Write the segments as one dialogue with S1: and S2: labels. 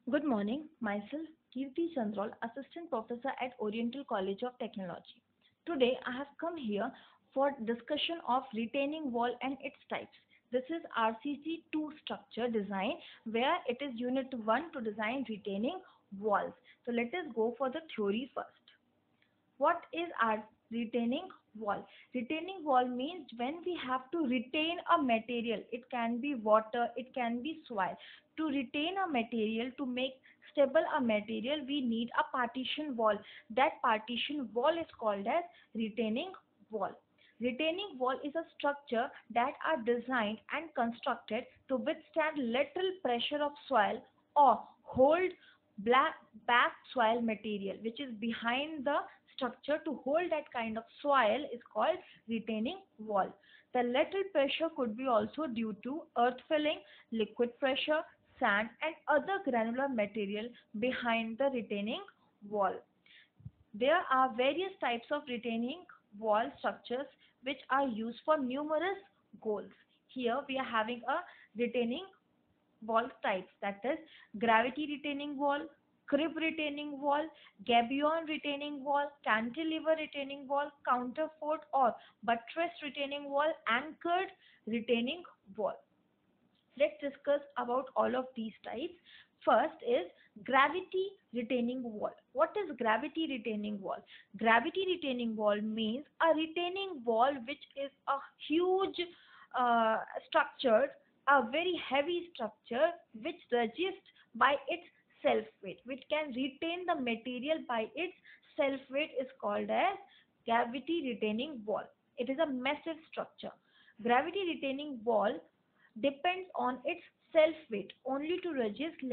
S1: Good morning. Myself, Kirti Chandral, Assistant Professor at Oriental College of Technology. Today, I have come here for discussion of retaining wall and its types. This is RCC 2 structure design where it is unit 1 to design retaining walls. So let us go for the theory first. What is our retaining wall? Retaining wall means when we have to retain a material. It can be water, it can be soil. To retain a material, to make stable a material, we need a partition wall. That partition wall is called as retaining wall. Retaining wall is a structure that are designed and constructed to withstand lateral pressure of soil or hold back soil material which is behind the structure. To hold that kind of soil is called retaining wall. The lateral pressure could be also due to earth filling, liquid pressure, sand and other granular material behind the retaining wall. There are various types of retaining wall structures which are used for numerous goals. Here we are having a retaining wall types, that is gravity retaining wall, crib retaining wall, gabion retaining wall, cantilever retaining wall, counterfort or buttress retaining wall, anchored retaining wall. Let's discuss about all of these types. First is gravity retaining wall. What is gravity retaining wall? Gravity retaining wall means a retaining wall which is a huge structure, a very heavy structure which resists by its self weight, which can retain the material by its self weight, is called as gravity retaining wall. It is a massive structure. Gravity retaining wall depends on its self weight only to resist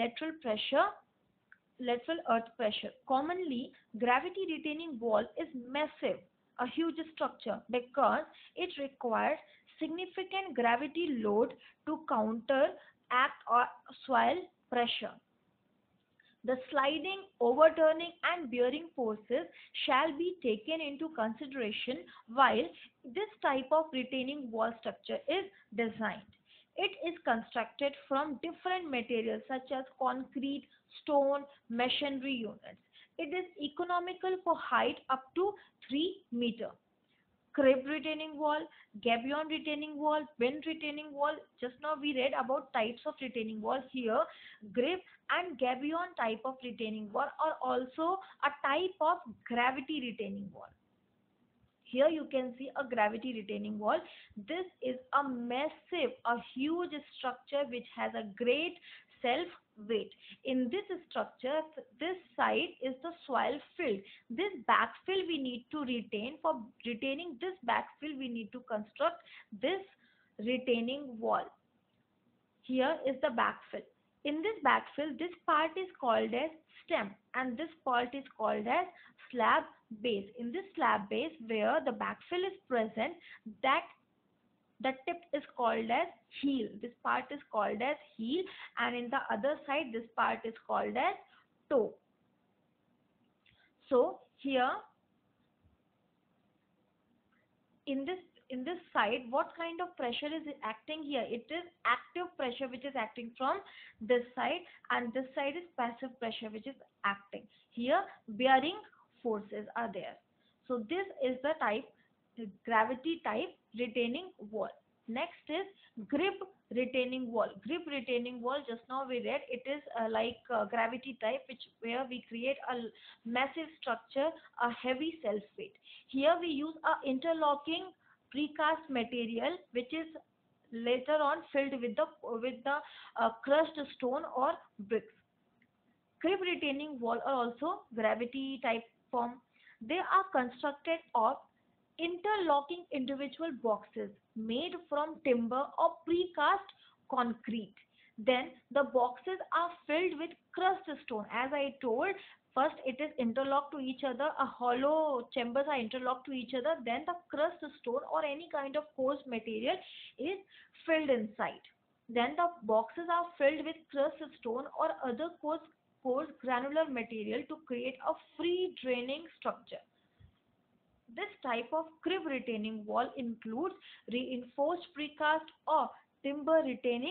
S1: lateral earth pressure. Commonly, gravity retaining wall is massive, a huge structure, because it requires significant gravity load to counteract or soil pressure. The sliding, overturning and bearing forces shall be taken into consideration while this type of retaining wall structure is designed. It is constructed from different materials such as concrete, stone, masonry units. It is economical for height up to 3 meter. Crib retaining wall, gabion retaining wall, wind retaining wall. Just now we read about types of retaining wall. Here, grip and gabion type of retaining wall are also a type of gravity retaining wall. Here you can see a gravity retaining wall. This is a massive, a huge structure which has a great self weight. In this structure, this side is the soil filled. This backfill we need to retain. For retaining this backfill, we need to construct this retaining wall. Here is the backfill. In this backfill, this part is called as stem and this part is called as slab base. In this slab base where the backfill is present, that the tip is called as heel. This part is called as heel, and in the other side this part is called as toe. So here in this side, what kind of pressure is acting here? It is active pressure which is acting from this side, and this side is passive pressure which is acting. Here bearing forces are there. So this is the type, the gravity type retaining wall. Next is grip retaining wall. Grip retaining wall, just now we read, it is like gravity type, which where we create a massive structure, a heavy self weight. Here we use a interlocking precast material which is later on filled with the crushed stone or bricks. Crib retaining wall are also gravity type form. They are constructed of interlocking individual boxes made from timber or precast concrete. Then the boxes are filled with crushed stone. As I told, first it is interlocked to each other, a hollow chambers are interlocked to each other, then the crushed stone or any kind of coarse material is filled inside. Then the boxes are filled with crushed stone or other coarse granular material to create a free draining structure. This type of crib retaining wall includes reinforced precast or timber retaining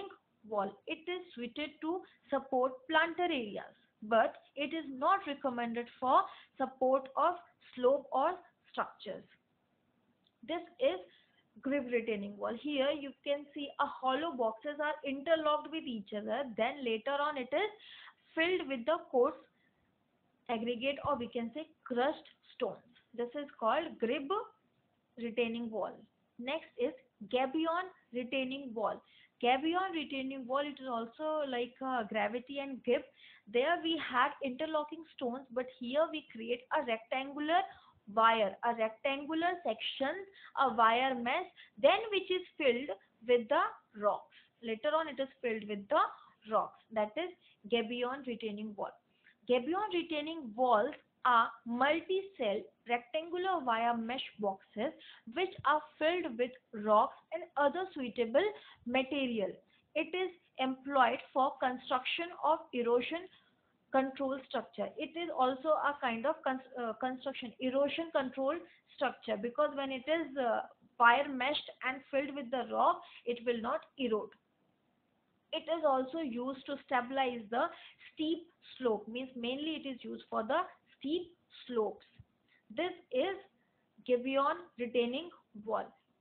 S1: wall. It is suited to support planter areas, but it is not recommended for support of slope or structures. This is grip retaining wall. Here you can see a hollow boxes are interlocked with each other. Then later on it is filled with the coarse aggregate, or we can say crushed stones. This is called grip retaining wall. Next is gabion retaining wall. Gabion retaining wall, it is also like gravity and grip. There we had interlocking stones, but here we create a rectangular wire, a rectangular section, a wire mesh, then which is filled with the rocks. Later on it is filled with the rocks. That is gabion retaining wall. Gabion retaining walls are multi-cell rectangular wire mesh boxes which are filled with rocks and other suitable material. It is employed for construction of erosion control structure. It is also a kind of construction erosion control structure, because when it is wire meshed and filled with the rock, it will not erode. It is also used to stabilize the steep slope, means mainly it is used for the steep slopes. This is gabion retaining wall.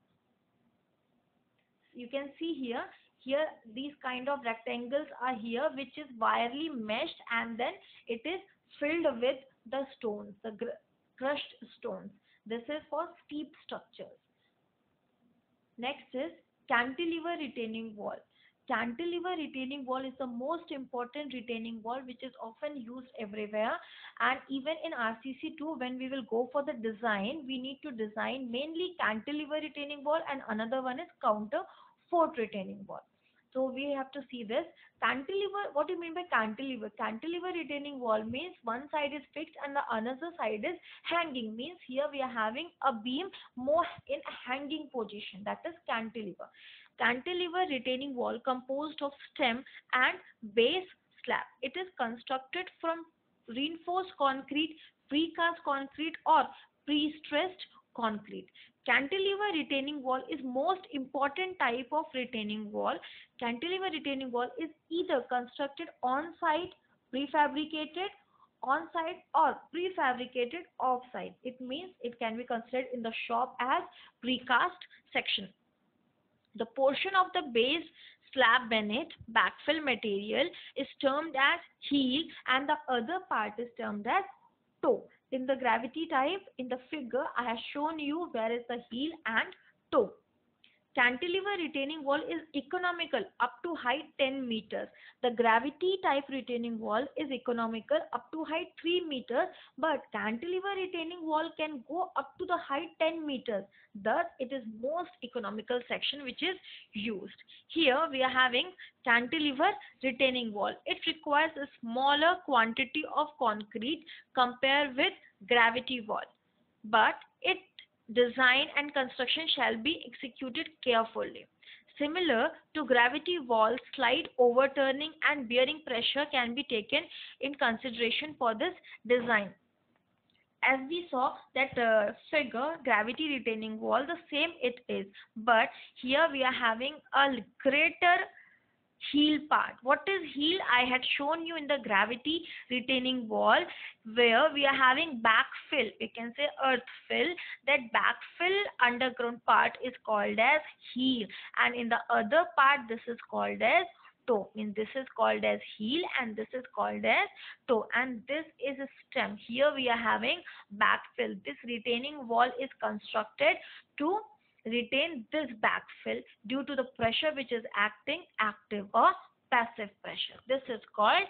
S1: You can see here these kind of rectangles are here, which is wirely meshed, and then it is filled with the stones, the crushed stones. This is for steep structures. Next is cantilever retaining wall. Cantilever retaining wall is the most important retaining wall which is often used everywhere, and even in RCC too, when we will go for the design, we need to design mainly cantilever retaining wall, and another one is counter fort retaining wall. So we have to see this cantilever. What do you mean by cantilever? Cantilever retaining wall means one side is fixed and the another side is hanging. Means here we are having a beam more in a hanging position. That is cantilever. Cantilever retaining wall composed of stem and base slab. It is constructed from reinforced concrete, precast concrete, or pre-stressed concrete. Cantilever retaining wall is most important type of retaining wall. Cantilever retaining wall is either constructed on site, prefabricated on site, or prefabricated off site. It means it can be considered in the shop as precast section. The portion of the base slab beneath backfill material is termed as heel, and the other part is termed as toe. In the gravity type, in the figure, I have shown you where is the heel and toe. Cantilever retaining wall is economical up to height 10 meters. The gravity type retaining wall is economical up to height 3 meters, but cantilever retaining wall can go up to the height 10 meters. Thus, it is most economical section which is used. Here we are having cantilever retaining wall. It requires a smaller quantity of concrete compared with gravity wall, but its design and construction shall be executed carefully. Similar to gravity wall, slide overturning and bearing pressure can be taken in consideration for this design. As we saw that figure, gravity retaining wall, the same it is, but here we are having a greater heel part. What is heel? I had shown you in the gravity retaining wall, where we are having backfill, we can say earth fill. That backfill underground part is called as heel, and in the other part this is called as toe. Means this is called as heel and this is called as toe, and this is a stem. Here we are having backfill. This retaining wall is constructed to retain this backfill due to the pressure which is acting, active or passive pressure. This is called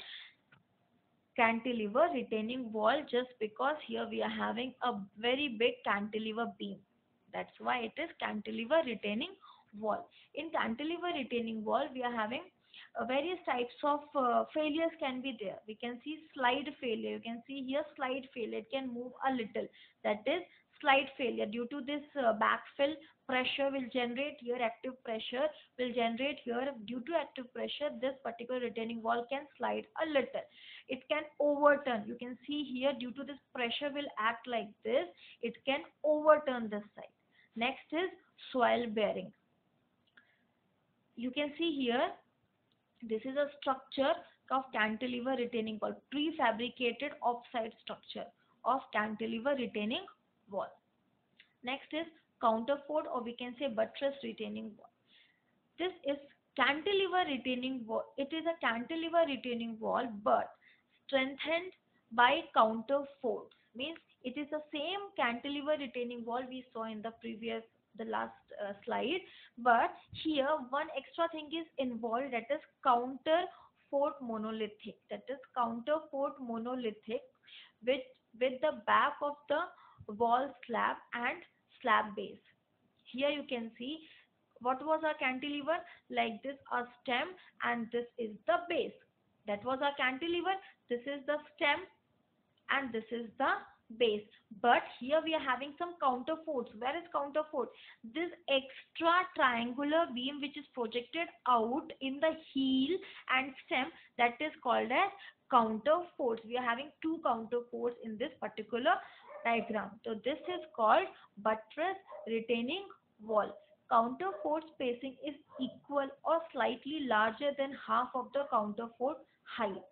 S1: cantilever retaining wall, just because here we are having a very big cantilever beam. That's why it is cantilever retaining wall. In cantilever retaining wall, we are having various types of failures can be there. We can see slide failure. You can see here slide failure. It can move a little. That is slide failure. Due to this backfill, pressure will generate here, active pressure will generate here. Due to active pressure, this particular retaining wall can slide a little. It can overturn. You can see here, due to this pressure will act like this, it can overturn this side. Next is soil bearing. You can see here This is a structure of cantilever retaining wall, prefabricated offsite structure of cantilever retaining wall. Next is counterfort, or we can say buttress retaining wall. This is cantilever retaining wall. It is a cantilever retaining wall, but strengthened by counterforts. Means it is the same cantilever retaining wall we saw in the last slide, but here one extra thing is involved, that is counterfort monolithic. That is counterfort monolithic with the back of the wall slab and slab base. Here you can see what was our cantilever, like this a stem, and this is the base. That was our cantilever. This is the stem and this is the base. But here we are having some counterforts. Where is counterfort? This extra triangular beam which is projected out in the heel and stem, that is called as counterforts. We are having two counterforts in this particular diagram. So this is called buttress retaining wall. Counterfort spacing is equal or slightly larger than half of the counterfort height.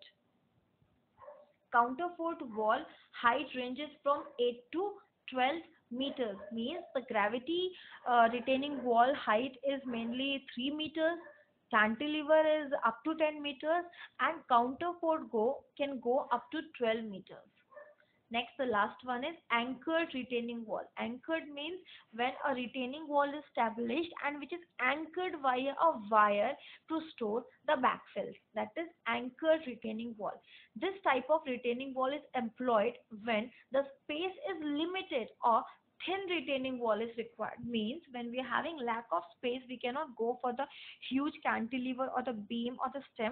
S1: Counterfort wall height ranges from 8 to 12 meters. Means the gravity retaining wall height is mainly 3 meters, cantilever is up to 10 meters, and counterfort can go up to 12 meters. Next, the last one is anchored retaining wall. Anchored means when a retaining wall is established and which is anchored via a wire to store the backfill. That is anchored retaining wall. This type of retaining wall is employed when the space is limited or thin retaining wall is required. Means when we are having lack of space, we cannot go for the huge cantilever or the beam or the stem.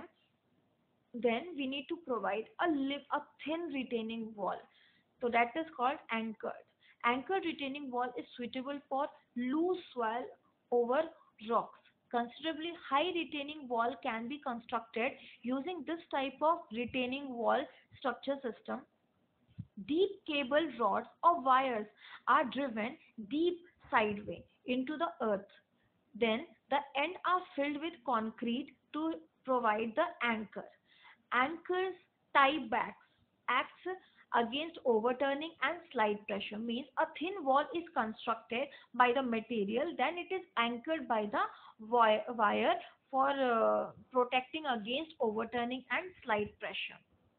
S1: Then we need to provide a thin retaining wall. So that is called anchored. Anchored retaining wall is suitable for loose soil over rocks. Considerably high retaining wall can be constructed using this type of retaining wall structure system. Deep cable rods or wires are driven deep sideway into the earth. Then the end are filled with concrete to provide the anchor. Anchors tie backs acts against overturning and slide pressure. Means a thin wall is constructed by the material, then it is anchored by the wire for protecting against overturning and slide pressure.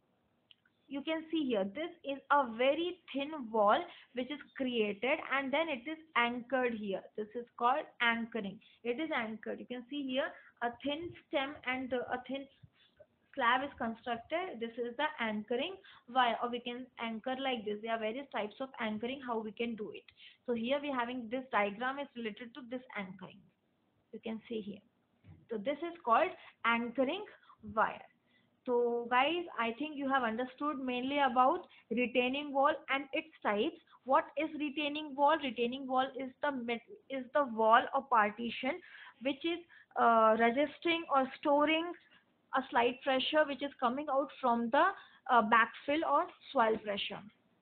S1: You can see here, this is a very thin wall which is created and then it is anchored here. This is called anchoring. It is anchored. You can see here a thin stem and a thin slab is constructed. This is the anchoring wire, or we can anchor like this. There are various types of anchoring, how we can do it. So here we are having this diagram is related to this anchoring. You can see here. So this is called anchoring wire. So guys, I think you have understood mainly about retaining wall and its types. What is retaining wall? Retaining wall is the wall or partition which is resisting or storing a slide pressure which is coming out from the backfill or soil pressure.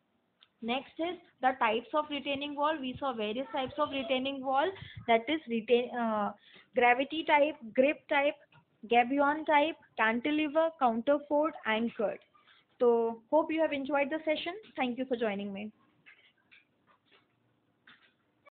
S1: Next is the types of retaining wall. We saw various types of retaining wall, that is gravity type, grip type, gabion type, cantilever, counterfort, anchored. So hope you have enjoyed the session. Thank you for joining me.